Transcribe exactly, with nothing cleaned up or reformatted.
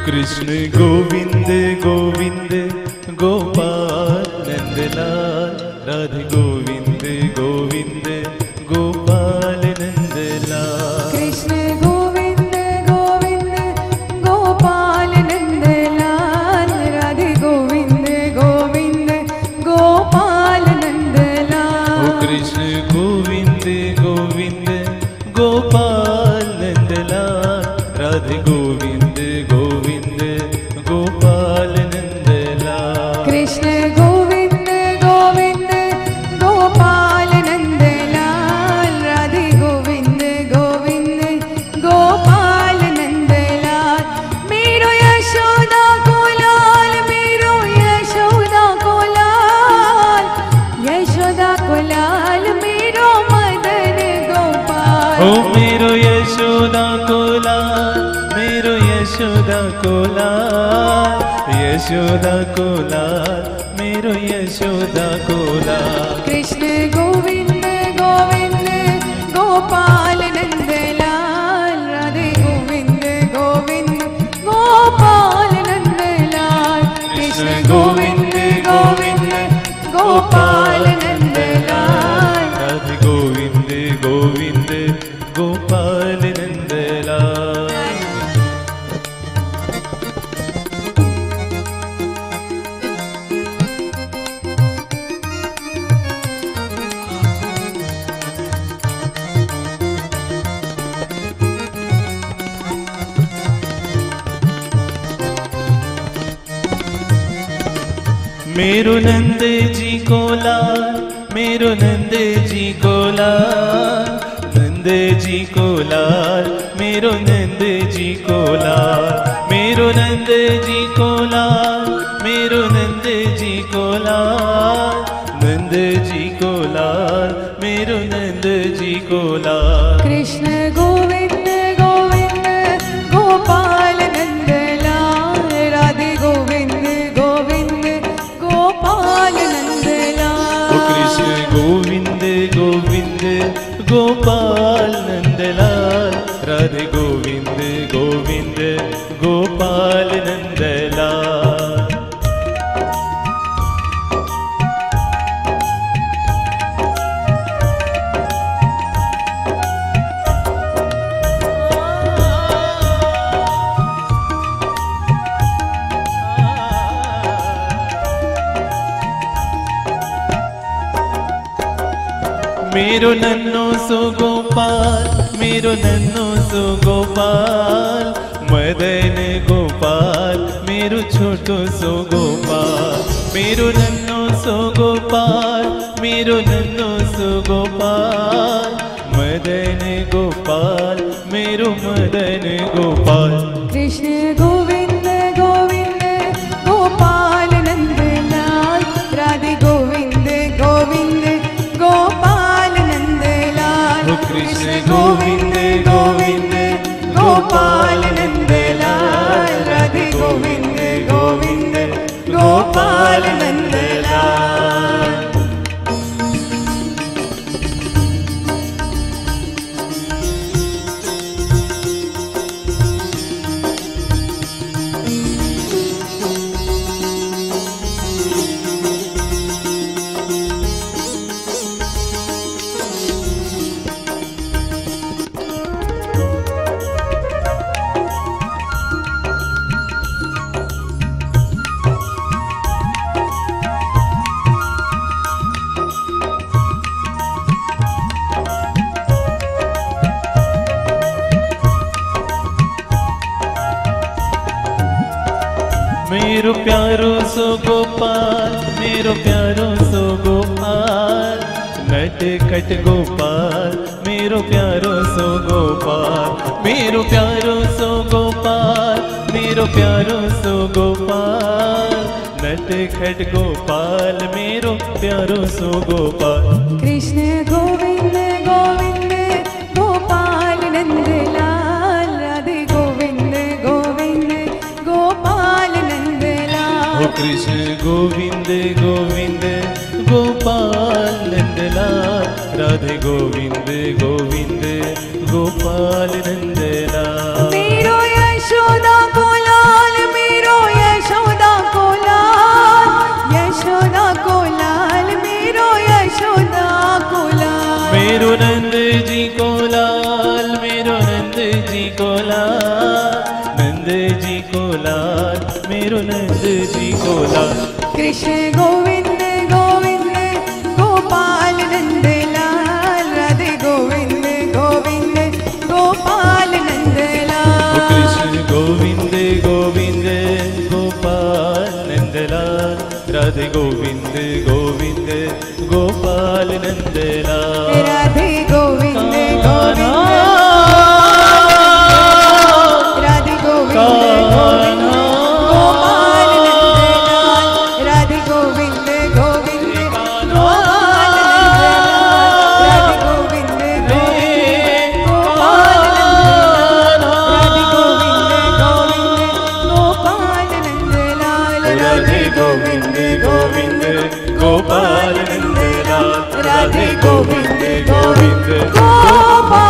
कृष्ण गोविंद गोविंद गोपाल नंदलाल, राधे गोविंद गोविंद गोपाल नंदलाल। कृष्ण गोविंद गोविंद गोपाल नंदलाल, राधे गोविंद गोविंद गोपाल नंदलाल। ओ कृष्ण गोविंद गोविंद गोपाल नंदलाल, राधे गोविंद गोविंद गोपाल नंदलाल। कृष्ण गोविंद गोविंद गोपाल नंदलाल, राधे गोविंद गोविंद गोपाल नंदलाल। मेरो यशोदा को लाल, मेरो यशोदा को लाल, यशोदा को लाल मेरो मदन गोपाल। ओ मेरो यशोदा को लाल, मेरो यशोदा को लाल, यशोदा को लाल, मेरो यशोदा को लाल। कृष्ण गोविंद गोविंद गोपाल नंदलाल, राधे गोविंद गोविंद गोपाल नंदलाल। कृष्ण गोविंद गोविंद गोपाल नंदलाल, राधे गोविंद गोविंद गोपाल नंदलाल। मेरो नंद जी को लाल, मेरो नंद जी को लाल, नंद जी को लाल, मेरो नंद जी को लाल, मेरो नंद जी को लाल, मेरो नंद जी को लाल, नंद जी को लाल, मेरो नंद जी को लाल। कृष्ण गोविंद गोविंद गोपाल नंदलाल, राधे गोविंद गोविंद गोपाल नंदलाल। ओ कृष्ण गोविंद गोविंद गोपाल नंदलाल, राधे गोविंद गोविंद गोपाल नंदलाल। मेरो नन्नो सो गोपाल, मेरो नन्नो सो गोपाल, मदन गोपाल, मेरो छोटो सो गोपाल। मेरो नन्नो सो गोपाल, मेरो नन्नो सो गोपाल, मदन गोपाल, मेरो मदन गोपाल। कृष्ण गोविंद गोविंद गोपाल नंदलाल, राधे गोविंद गोविंद गोपाल नंदलाल। कृष्ण गोविंद गोविंद गोपाल नंदलाल, राधे गोविंद गोविंद गोपाल नंदलाल। मेरो प्यारो सो गोपाल, मेरो प्यारो सो गोपाल, नट खट गोपाल, मेरो प्यारो सो गोपाल। मेरो प्यारो सो गोपाल, मेरो प्यारो सो गोपाल, नट खट गोपाल, मेरो प्यारो सो गोपाल। कृष्ण गोविंद गोविंद गोपाल नंदलाल, राधे गोविंद गोविंद गोपाल नंदलाल। ओ कृष्ण गोविंद गोविंद गोपाल नंदलाल, राधे गोविंद गोविंद गोपाल नंदलाल। मेरो यशोदा को लाल, जी को लाल, नंद जी को लाल, मेरो नंद जी को लाल। कृष्ण गोविंद गोविंद गोपाल नंद लाल, राधे गोविंद गोविंद गोपाल नंद लाल। कृष्ण गोविंद गोविंद गोपाल नंद लाल, राधे गोविंद गोविंद गोपाल नंद लाल। राधे गोविंद गोविंद राधे गोविंद गोविंद गोपाल नंद लाल, राधे गोविंद गोविंद गोपाल नंद लाल, राधे गोविंद गोविंद गोपाल नंद लाल, राधे गोविंद गोविंद गोपाल नंद लाल, राधे गोविंद गोविंद गोपाल नंद लाल, राधे गोविंद गोविंद गोपाल